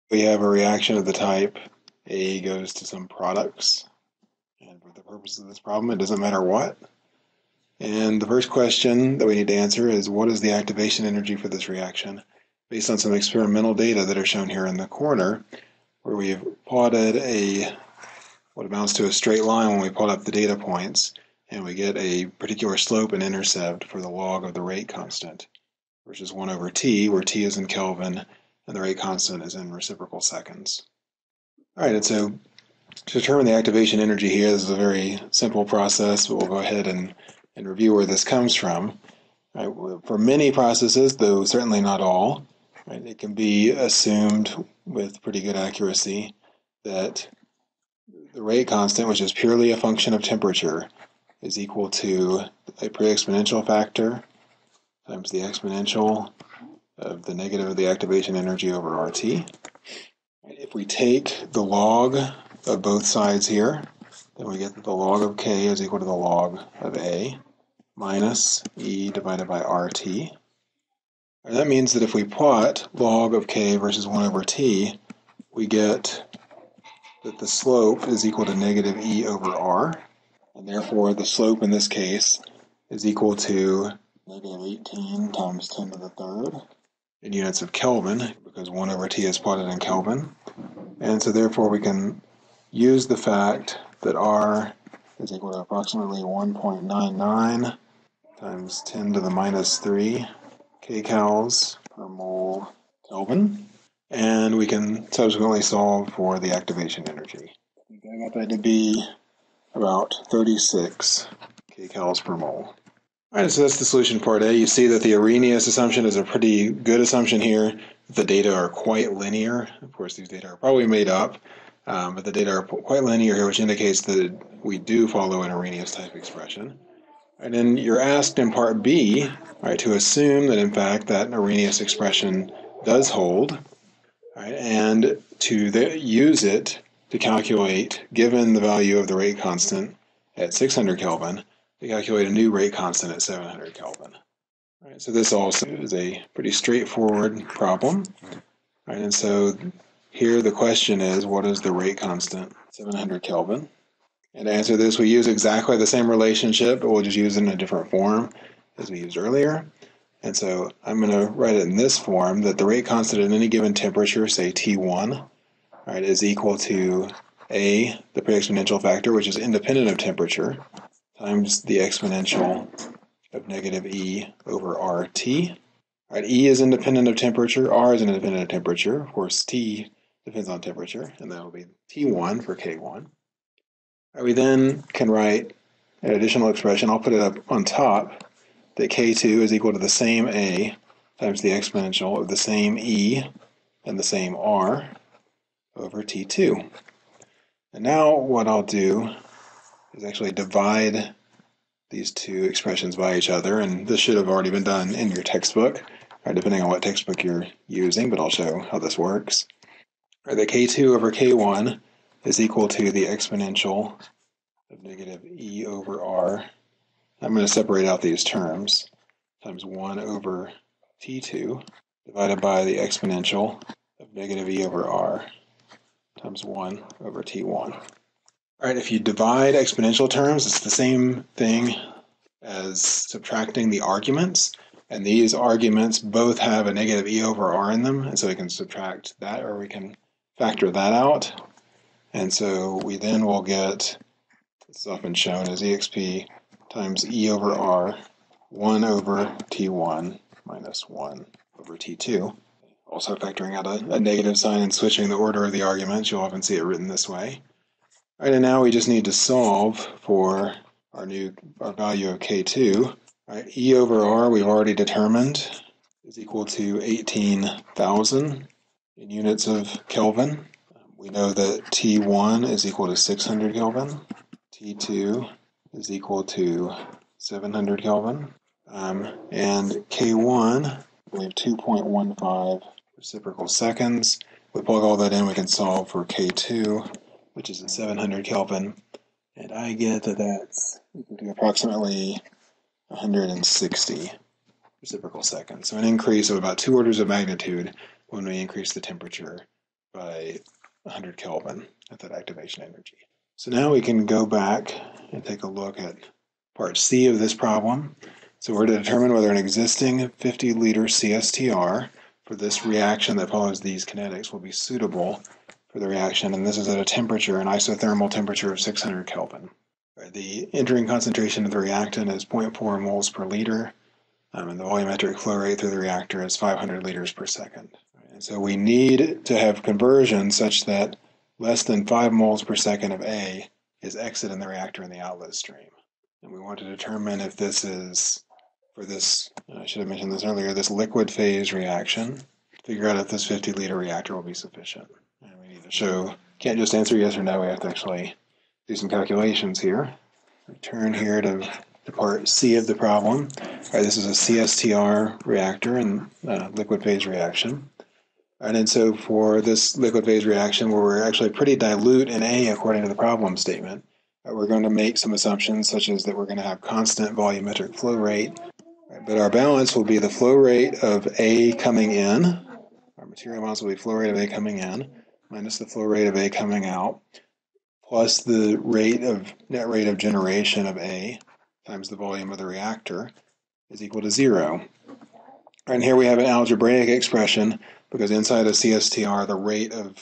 We have a reaction of the type A goes to some products. And for the purpose of this problem, it doesn't matter what. And the first question that we need to answer is, what is the activation energy for this reaction? Based on some experimental data that are shown here in the corner, where we've plotted what amounts to a straight line when we plot up the data points, and we get a particular slope and intercept for the log of the rate constant, versus 1 over t, where t is in Kelvin, and the rate constant is in reciprocal seconds. All right, and so to determine the activation energy here, this is a very simple process, but we'll go ahead and review where this comes from. Right, for many processes, though certainly not all, right, it can be assumed with pretty good accuracy that the rate constant, which is purely a function of temperature, is equal to a pre-exponential factor times the exponential of the negative of the activation energy over RT. If we take the log of both sides here, then we get that the log of K is equal to the log of A minus E divided by RT. And that means that if we plot log of K versus 1 over T, we get that the slope is equal to negative E over R, and therefore the slope in this case is equal to negative 18 times 10 to the third in units of Kelvin, because 1 over T is plotted in Kelvin. And so therefore we can use the fact that R is equal to approximately 1.99 times 10 to the minus 3 kcals per mole Kelvin, and we can subsequently solve for the activation energy. I got that to be about 36 kcals per mole. All right, so that's the solution part A. You see that the Arrhenius assumption is a pretty good assumption here. The data are quite linear. Of course, these data are probably made up, but the data are quite linear here, which indicates that we do follow an Arrhenius type expression. And then you're asked in part B, right, to assume that in fact that Arrhenius expression does hold, right, and to use it to calculate, given the value of the rate constant at 600 Kelvin, to calculate a new rate constant at 700 Kelvin. Right, so this also is a pretty straightforward problem. Right, and so here the question is, what is the rate constant at 700 Kelvin? And to answer this, we use exactly the same relationship, but we'll just use it in a different form as we used earlier. And so I'm going to write it in this form, that the rate constant at any given temperature, say T1, right, is equal to A, the pre-exponential factor, which is independent of temperature, times the exponential of negative E over RT. Right, E is independent of temperature, R is independent of temperature. Of course, T depends on temperature, and that will be T1 for K1. Right, we then can write an additional expression. I'll put it up on top, that K2 is equal to the same A times the exponential of the same E and the same R over T2. And now what I'll do is actually divide these two expressions by each other, and this should have already been done in your textbook, right, depending on what textbook you're using, but I'll show how this works. Right, the K2 over K1 is equal to the exponential of negative E over R. I'm going to separate out these terms, times 1 over T2 divided by the exponential of negative E over R times 1 over T1. All right, if you divide exponential terms, it's the same thing as subtracting the arguments, and these arguments both have a negative E over R in them, and so we can subtract that, or we can factor that out. And so we then will get, this is often shown as EXP times E over R, 1 over T1 minus 1 over T2. Also factoring out a negative sign and switching the order of the arguments, you'll often see it written this way. All right, and now we just need to solve for our value of K2. All right, E over R we've already determined is equal to 18,000 in units of Kelvin. We know that T1 is equal to 600 Kelvin. T2 is equal to 700 Kelvin. And K1, we have 2.15 reciprocal seconds. We plug all that in, we can solve for K2, which is at 700 Kelvin. And I get that that's equal to approximately 160 reciprocal seconds. So an increase of about 2 orders of magnitude when we increase the temperature by 100 Kelvin at that activation energy. So now we can go back and take a look at part C of this problem. So we're to determine whether an existing 50-liter CSTR for this reaction that follows these kinetics will be suitable for the reaction, and this is at a temperature, an isothermal temperature of 600 Kelvin. The entering concentration of the reactant is 0.4 moles per liter, and the volumetric flow rate through the reactor is 500 liters per second. And so we need to have conversion such that less than 5 moles per second of A is exiting the reactor in the outlet stream. And we want to determine if this is, for this, I should have mentioned this earlier, this liquid phase reaction, figure out if this 50-liter reactor will be sufficient. And we need to show, can't just answer yes or no, we have to actually do some calculations here. Return here to part C of the problem. All right, this is a CSTR reactor and liquid phase reaction. And so for this liquid phase reaction, where we're actually pretty dilute in A according to the problem statement, we're going to make some assumptions such as that we're going to have constant volumetric flow rate, but our balance will be the flow rate of A coming in. Our material balance will be flow rate of A coming in minus the flow rate of A coming out, plus the net rate of generation of A times the volume of the reactor is equal to 0. And here we have an algebraic expression because inside of CSTR, the rate of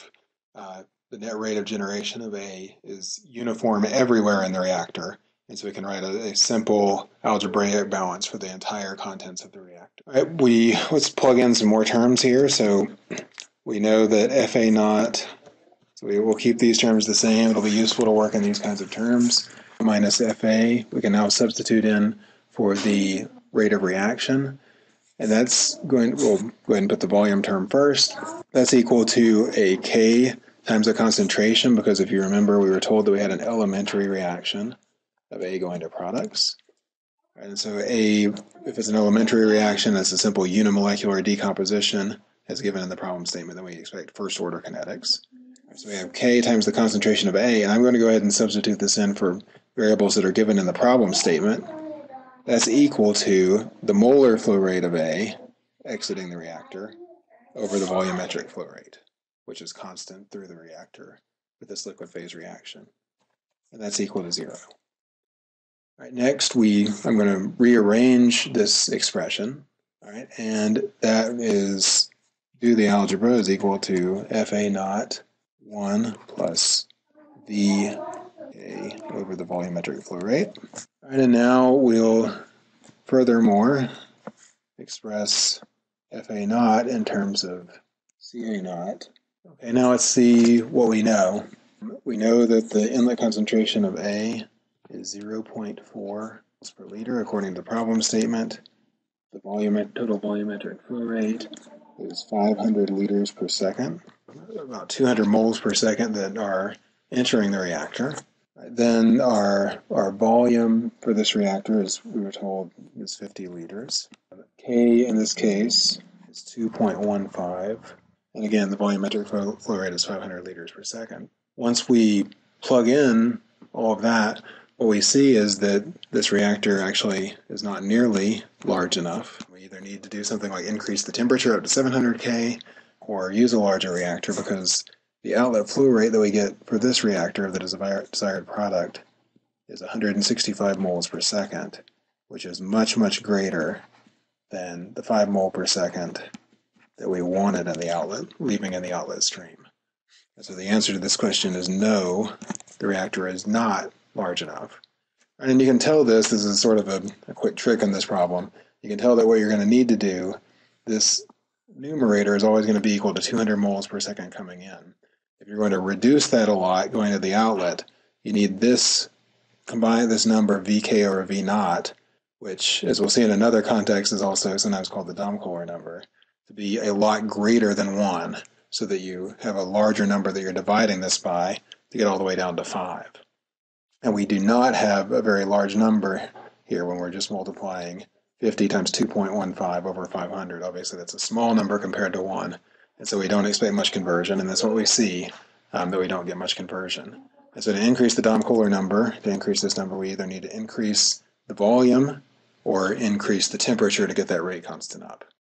the net rate of generation of A is uniform everywhere in the reactor. And so we can write a simple algebraic balance for the entire contents of the reactor. All right, let's plug in some more terms here. So we know that FA naught, so we will keep these terms the same. It'll be useful to work in these kinds of terms. Minus FA, we can now substitute in for the rate of reaction. And that's we'll go ahead and put the volume term first. That's equal to a K times the concentration, because if you remember, we were told that we had an elementary reaction of A going to products. And so if it's an elementary reaction, it's a simple unimolecular decomposition as given in the problem statement, then we expect first order kinetics. So we have K times the concentration of A, and I'm going to go ahead and substitute this in for variables that are given in the problem statement. That's equal to the molar flow rate of A exiting the reactor over the volumetric flow rate, which is constant through the reactor with this liquid phase reaction. And that's equal to 0. All right, next I'm going to rearrange this expression. All right, and that is, do the algebra is equal to FA naught 1 plus V A over the volumetric flow rate. All right, and now we'll furthermore express FA naught in terms of CA naught. Okay, now let's see what we know. We know that the inlet concentration of A is 0.4 moles per liter according to the problem statement. The total volumetric flow rate is 500 liters per second, about 200 moles per second that are entering the reactor. Then our volume for this reactor, as we were told, is 50 liters. K in this case is 2.15. And again, the volumetric flow rate is 500 liters per second. Once we plug in all of that, what we see is that this reactor actually is not nearly large enough. We either need to do something like increase the temperature up to 700 K or use a larger reactor, because the outlet flow rate that we get for this reactor that is a desired product is 165 moles per second, which is much, much greater than the 5 mole per second that we wanted in the outlet, leaving in the outlet stream. And so the answer to this question is no, the reactor is not large enough. And you can tell this is sort of a quick trick in this problem. You can tell that what you're going to need to do, this numerator is always going to be equal to 200 moles per second coming in. If you're going to reduce that a lot going to the outlet, you need this, combine this number VK over V naught, which, as we'll see in another context, is also sometimes called the Domkohler number, to be a lot greater than 1, so that you have a larger number that you're dividing this by to get all the way down to 5. And we do not have a very large number here when we're just multiplying 50 times 2.15 over 500. Obviously, that's a small number compared to 1. And so we don't expect much conversion, and that's what we see, that we don't get much conversion. And so to increase the Domkohler number, to increase this number, we either need to increase the volume or increase the temperature to get that rate constant up.